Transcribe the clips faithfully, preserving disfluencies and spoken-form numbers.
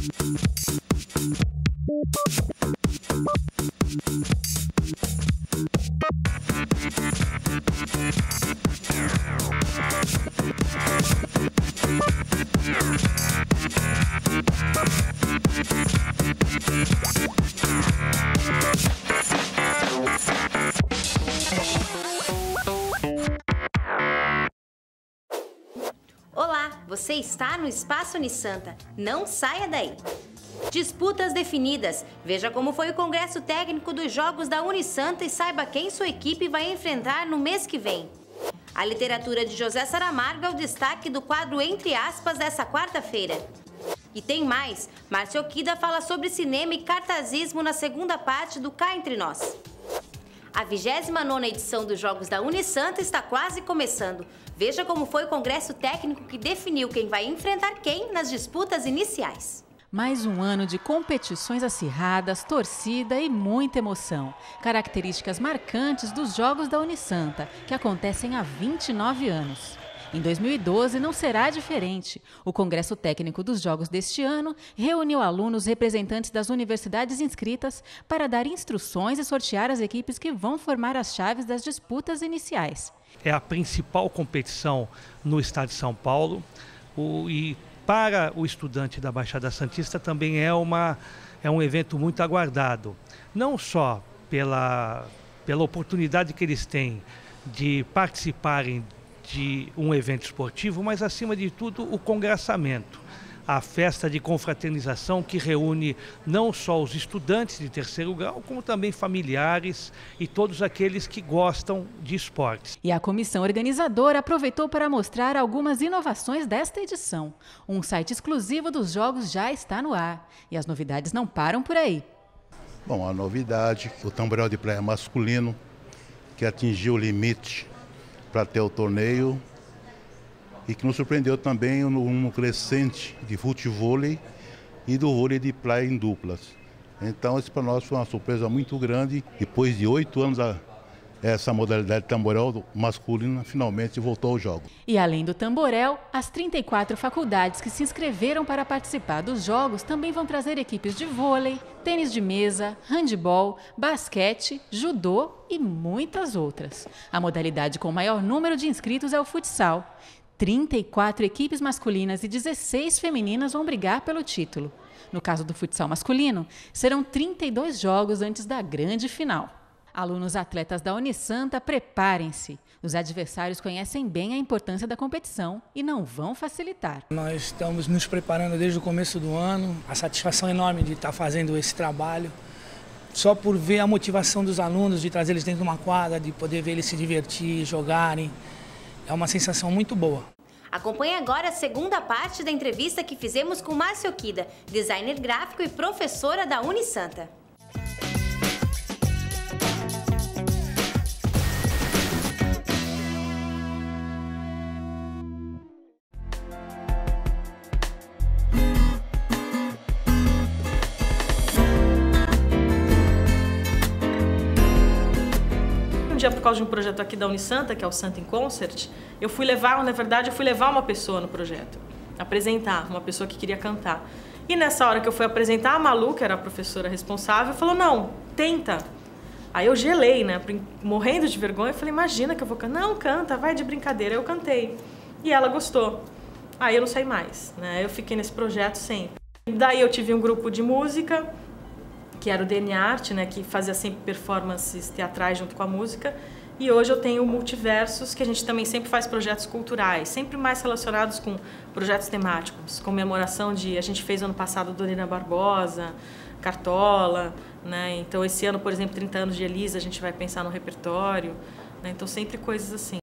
Olá, você está no Espaço Unisanta. Não saia daí! Disputas definidas. Veja como foi o Congresso Técnico dos Jogos da Unisanta e saiba quem sua equipe vai enfrentar no mês que vem. A literatura de José Saramago é o destaque do quadro Entre Aspas dessa quarta-feira. E tem mais. Márcio Okida fala sobre cinema e cartazismo na segunda parte do Cá Entre Nós. A vigésima nona edição dos Jogos da Unisanta está quase começando. Veja como foi o Congresso Técnico que definiu quem vai enfrentar quem nas disputas iniciais. Mais um ano de competições acirradas, torcida e muita emoção. Características marcantes dos Jogos da Unisanta, que acontecem há vinte e nove anos. Em dois mil e doze não será diferente. O Congresso Técnico dos Jogos deste ano reuniu alunos representantes das universidades inscritas para dar instruções e sortear as equipes que vão formar as chaves das disputas iniciais. É a principal competição no estado de São Paulo o, e para o estudante da Baixada Santista também é, uma, é um evento muito aguardado. Não só pela, pela oportunidade que eles têm de participarem de um evento esportivo, mas acima de tudo o congressamento, a festa de confraternização que reúne não só os estudantes de terceiro grau, como também familiares e todos aqueles que gostam de esportes. E a comissão organizadora aproveitou para mostrar algumas inovações desta edição. Um site exclusivo dos jogos já está no ar e as novidades não param por aí. Bom, a novidade, o tamborel de praia masculino, que atingiu o limite para ter o torneio e que nos surpreendeu também no, no crescente de futevôlei e do vôlei de praia em duplas. Então, isso para nós foi uma surpresa muito grande. Depois de oito anos, a, essa modalidade de tamborel masculina finalmente voltou ao jogo. E além do tamborel, as trinta e quatro faculdades que se inscreveram para participar dos jogos também vão trazer equipes de vôlei, tênis de mesa, handebol, basquete, judô e muitas outras. A modalidade com maior número de inscritos é o futsal. trinta e quatro equipes masculinas e dezesseis femininas vão brigar pelo título. No caso do futsal masculino, serão trinta e dois jogos antes da grande final. Alunos atletas da Unisanta, preparem-se. Os adversários conhecem bem a importância da competição e não vão facilitar. Nós estamos nos preparando desde o começo do ano. A satisfação enorme de estar fazendo esse trabalho. Só por ver a motivação dos alunos, de trazer eles dentro de uma quadra, de poder ver eles se divertir, jogarem. É uma sensação muito boa. Acompanhe agora a segunda parte da entrevista que fizemos com Márcio Okida, designer gráfico e professora da Unisanta. Um dia, por causa de um projeto aqui da Unisanta, que é o Santa in Concert, eu fui levar, na verdade, eu fui levar uma pessoa no projeto, apresentar, uma pessoa que queria cantar. E nessa hora que eu fui apresentar, a Malu, que era a professora responsável, falou, não, tenta. Aí eu gelei, né, morrendo de vergonha, eu falei, imagina que eu vou cantar. Não, canta, vai de brincadeira. Eu cantei. E ela gostou. Aí eu não saí mais, né, eu fiquei nesse projeto sempre. Daí eu tive um grupo de música, que era o D N Arte, né, que fazia sempre performances teatrais junto com a música. E hoje eu tenho o Multiversos, que a gente também sempre faz projetos culturais, sempre mais relacionados com projetos temáticos, comemoração de, a gente fez ano passado Dorina Barbosa, Cartola, né, então esse ano, por exemplo, trinta anos de Elisa, a gente vai pensar no repertório, né, então sempre coisas assim.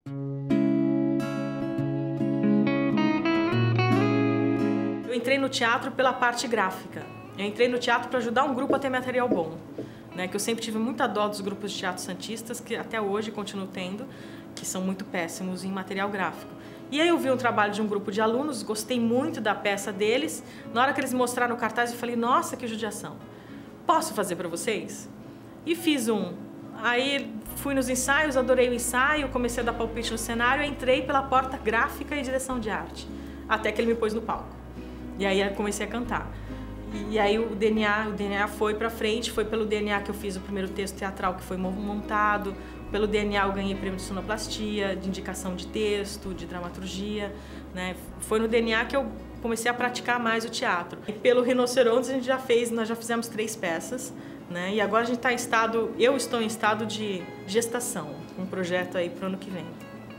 Eu entrei no teatro pela parte gráfica. Eu entrei no teatro para ajudar um grupo a ter material bom, né, que eu sempre tive muita dó dos grupos de teatro santistas, que até hoje continuo tendo, que são muito péssimos em material gráfico. E aí eu vi um trabalho de um grupo de alunos, gostei muito da peça deles, na hora que eles me mostraram o cartaz eu falei, nossa, que judiação, posso fazer para vocês? E fiz um. Aí fui nos ensaios, adorei o ensaio, comecei a dar palpite no cenário, entrei pela porta gráfica e direção de arte, até que ele me pôs no palco. E aí eu comecei a cantar. E aí o D N A, o D N A foi para frente, foi pelo D N A que eu fiz o primeiro texto teatral que foi montado, pelo D N A eu ganhei prêmio de sonoplastia, de indicação de texto, de dramaturgia, né? Foi no D N A que eu comecei a praticar mais o teatro. E pelo Rinocerontes a gente já fez, nós já fizemos três peças, né? E agora a gente está em estado, eu estou em estado de gestação, um projeto aí para o ano que vem.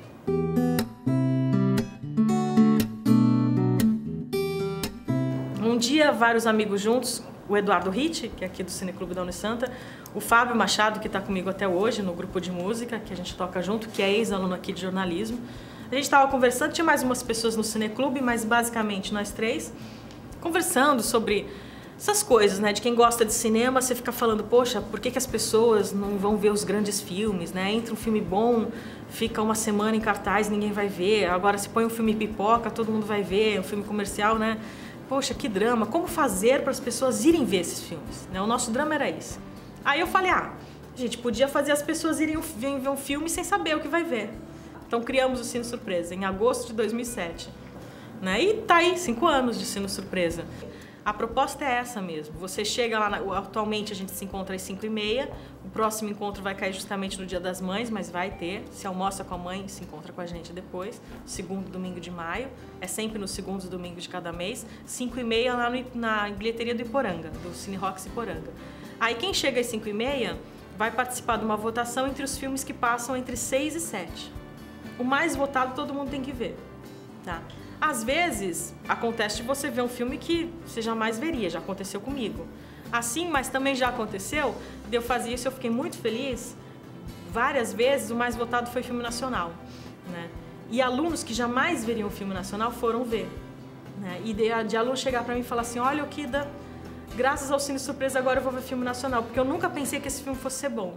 Um dia, vários amigos juntos, o Eduardo Ritt, que é aqui do Cineclube da Unisanta, o Fábio Machado, que está comigo até hoje no grupo de música, que a gente toca junto, que é ex-aluno aqui de jornalismo. A gente estava conversando, tinha mais umas pessoas no Cineclube, mas basicamente nós três, conversando sobre essas coisas, né? De quem gosta de cinema, você fica falando, poxa, por que que as pessoas não vão ver os grandes filmes, né? Entra um filme bom, fica uma semana em cartaz, ninguém vai ver. Agora se põe um filme pipoca, todo mundo vai ver, um filme comercial, né? Poxa, que drama, como fazer para as pessoas irem ver esses filmes? Né? O nosso drama era esse. Aí eu falei, ah, a gente podia fazer as pessoas irem ver um filme sem saber o que vai ver. Então criamos o Cine Surpresa, em agosto de dois mil e sete. Né? E tá aí, cinco anos de Cine Surpresa. A proposta é essa mesmo. Você chega lá, na, atualmente a gente se encontra às cinco e meia, o próximo encontro vai cair justamente no Dia das Mães, mas vai ter. Se almoça com a mãe, se encontra com a gente depois. Segundo domingo de maio, é sempre nos segundos domingos de cada mês. cinco e meia lá no, na bilheteria do Iporanga, do Cine Rocks Iporanga. Aí quem chega às cinco e meia vai participar de uma votação entre os filmes que passam entre seis e sete. O mais votado todo mundo tem que ver, tá? Às vezes, acontece de você ver um filme que você jamais veria, já aconteceu comigo. Assim, mas também já aconteceu, de eu fazer isso, eu fiquei muito feliz. Várias vezes, o mais votado foi filme nacional, né? E alunos que jamais veriam filme nacional foram ver, né? E de, de aluno chegar para mim e falar assim, olha, Okida, graças ao Cine Surpresa agora eu vou ver filme nacional, porque eu nunca pensei que esse filme fosse ser bom.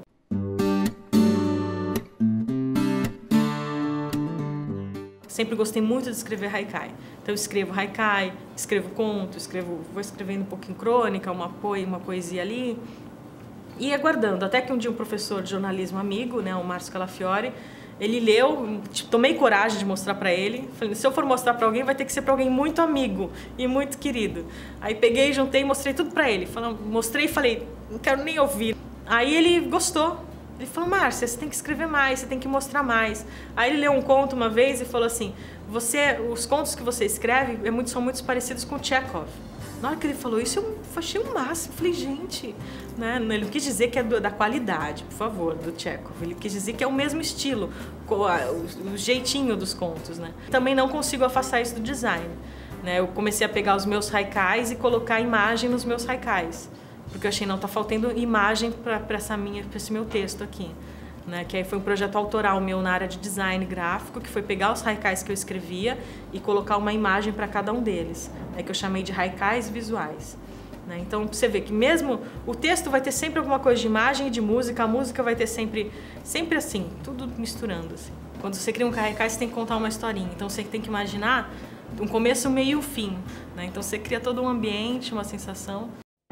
Sempre gostei muito de escrever haikai. Então eu escrevo haikai, escrevo conto, escrevo, vou escrevendo um pouquinho crônica, uma, poe, uma poesia ali. E aguardando, até que um dia um professor de jornalismo amigo, né, o Márcio Calafiore, ele leu, tomei coragem de mostrar para ele. Falei, se eu for mostrar para alguém, vai ter que ser para alguém muito amigo e muito querido. Aí peguei, juntei e mostrei tudo para ele. Falei, mostrei e falei, não quero nem ouvir. Aí ele gostou. Ele falou, Márcia, você tem que escrever mais, você tem que mostrar mais. Aí ele leu um conto uma vez e falou assim, você, os contos que você escreve é muito, são muito parecidos com Chekhov. Na hora que ele falou isso, eu achei o máximo. Falei, gente, né? Ele não quis dizer que é do, da qualidade, por favor, do Chekhov. Ele quis dizer que é o mesmo estilo, o, o jeitinho dos contos, né? Também não consigo afastar isso do design, né? Eu comecei a pegar os meus haikais e colocar imagem nos meus haikais. Porque eu achei, não, tá faltando imagem para essa minha, para esse meu texto aqui, né? Que aí foi um projeto autoral meu na área de design gráfico, que foi pegar os haikais que eu escrevia e colocar uma imagem para cada um deles, né? Que eu chamei de haikais visuais, né? Então você vê que mesmo o texto vai ter sempre alguma coisa de imagem e de música, a música vai ter sempre, sempre assim, tudo misturando assim. Quando você cria um haikai, você tem que contar uma historinha, então você tem que imaginar um começo, um meio e um fim, né? Então você cria todo um ambiente, uma sensação.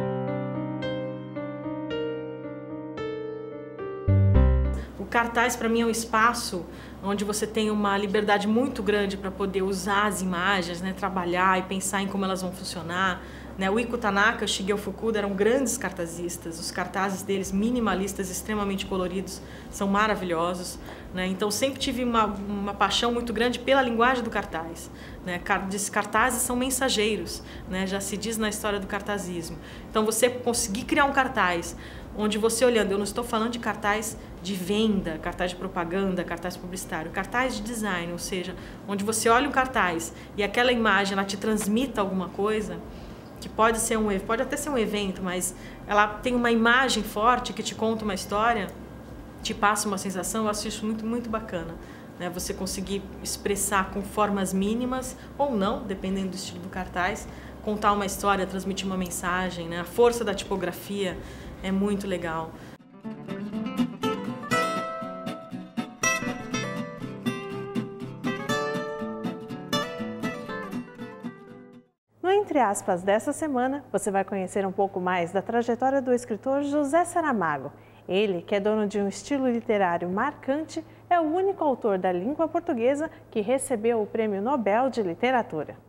O cartaz, para mim, é um espaço onde você tem uma liberdade muito grande para poder usar as imagens, né, trabalhar e pensar em como elas vão funcionar. Né? O Iko Tanaka e o Shigeo Fukuda eram grandes cartazistas. Os cartazes deles, minimalistas, extremamente coloridos, são maravilhosos. Né? Então, sempre tive uma, uma paixão muito grande pela linguagem do cartaz. Né? Esses cartazes são mensageiros, né? Já se diz na história do cartazismo. Então, você conseguir criar um cartaz onde você olhando, eu não estou falando de cartaz de venda, cartaz de propaganda, cartaz publicitário, cartaz de design, ou seja, onde você olha um cartaz e aquela imagem ela te transmita alguma coisa, que pode ser um, pode até ser um evento, mas ela tem uma imagem forte que te conta uma história, te passa uma sensação, eu acho isso muito, muito bacana. Né? Você conseguir expressar com formas mínimas, ou não, dependendo do estilo do cartaz, contar uma história, transmitir uma mensagem, né? A força da tipografia é muito legal. No Entre Aspas dessa semana, você vai conhecer um pouco mais da trajetória do escritor José Saramago. Ele, que é dono de um estilo literário marcante, é o único autor da língua portuguesa que recebeu o Prêmio Nobel de Literatura.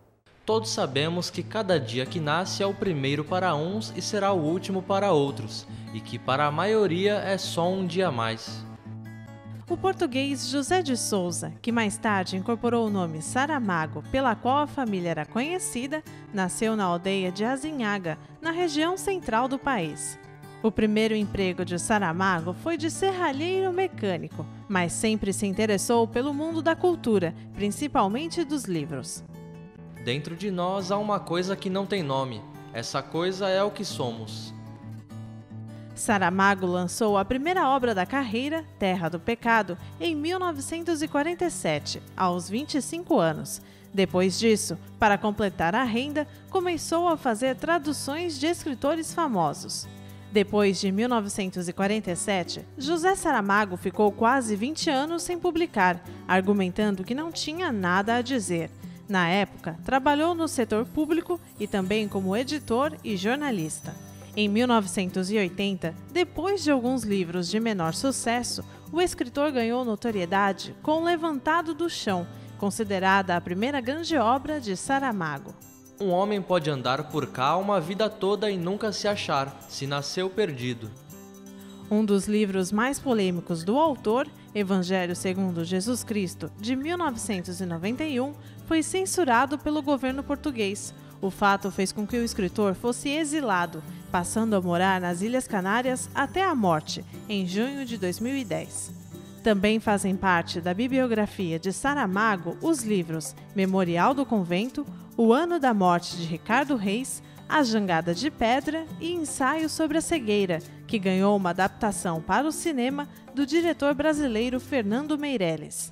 Todos sabemos que cada dia que nasce é o primeiro para uns e será o último para outros, e que para a maioria é só um dia a mais. O português José de Souza, que mais tarde incorporou o nome Saramago, pela qual a família era conhecida, nasceu na aldeia de Azinhaga, na região central do país. O primeiro emprego de Saramago foi de serralheiro mecânico, mas sempre se interessou pelo mundo da cultura, principalmente dos livros. Dentro de nós há uma coisa que não tem nome. Essa coisa é o que somos. Saramago lançou a primeira obra da carreira, Terra do Pecado, em mil novecentos e quarenta e sete, aos vinte e cinco anos. Depois disso, para completar a renda, começou a fazer traduções de escritores famosos. Depois de mil novecentos e quarenta e sete, José Saramago ficou quase vinte anos sem publicar, argumentando que não tinha nada a dizer. Na época, trabalhou no setor público e também como editor e jornalista. Em mil novecentos e oitenta, depois de alguns livros de menor sucesso, o escritor ganhou notoriedade com Levantado do Chão, considerada a primeira grande obra de Saramago. Um homem pode andar por cá uma vida toda e nunca se achar, se nasceu perdido. Um dos livros mais polêmicos do autor, Evangelho segundo Jesus Cristo, de mil novecentos e noventa e um, foi censurado pelo governo português. O fato fez com que o escritor fosse exilado, passando a morar nas Ilhas Canárias até a morte, em junho de dois mil e dez. Também fazem parte da bibliografia de Saramago os livros Memorial do Convento, O Ano da Morte de Ricardo Reis, A Jangada de Pedra e Ensaio sobre a Cegueira, que ganhou uma adaptação para o cinema do diretor brasileiro Fernando Meirelles.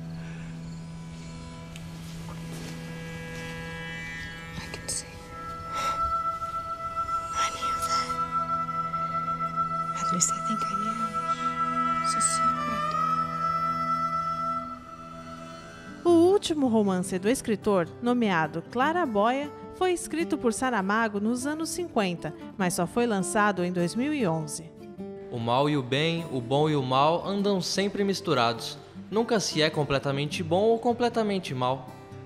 O último romance do escritor, nomeado Claraboia, foi escrito por Saramago nos anos cinquenta, mas só foi lançado em dois mil e onze. O mal e o bem, o bom e o mal andam sempre misturados. Nunca se é completamente bom ou completamente mal.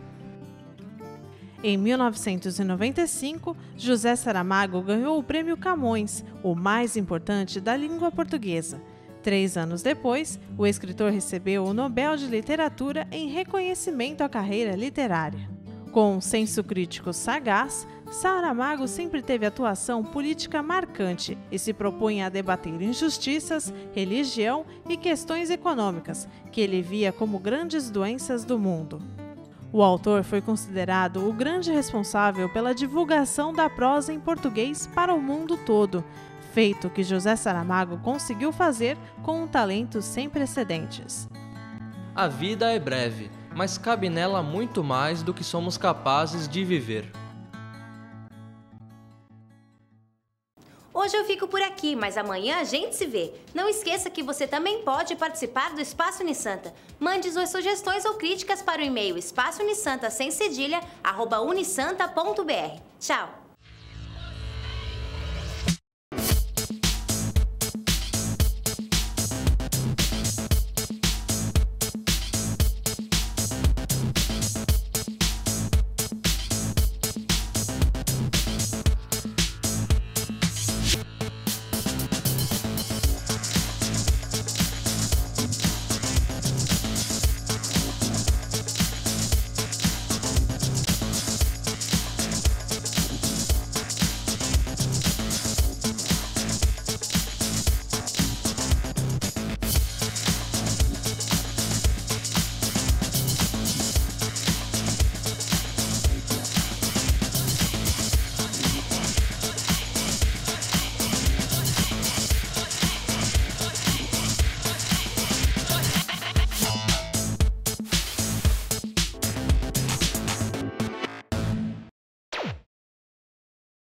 Em mil novecentos e noventa e cinco, José Saramago ganhou o Prêmio Camões, o mais importante da língua portuguesa. Três anos depois, o escritor recebeu o Nobel de Literatura em reconhecimento à carreira literária. Com um senso crítico sagaz, Saramago sempre teve atuação política marcante e se propunha a debater injustiças, religião e questões econômicas, que ele via como grandes doenças do mundo. O autor foi considerado o grande responsável pela divulgação da prosa em português para o mundo todo, feito que José Saramago conseguiu fazer com um talento sem precedentes. A vida é breve, mas cabe nela muito mais do que somos capazes de viver. Hoje eu fico por aqui, mas amanhã a gente se vê. Não esqueça que você também pode participar do Espaço Unisanta. Mande suas sugestões ou críticas para o e-mail espaço unisanta sem cedilha, arroba unisanta ponto br. Tchau!